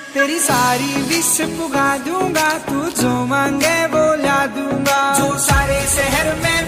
तेरी सारी विश पुगा दूंगा, तू जो मांगे वो ला दूंगा। जो सारे शहर में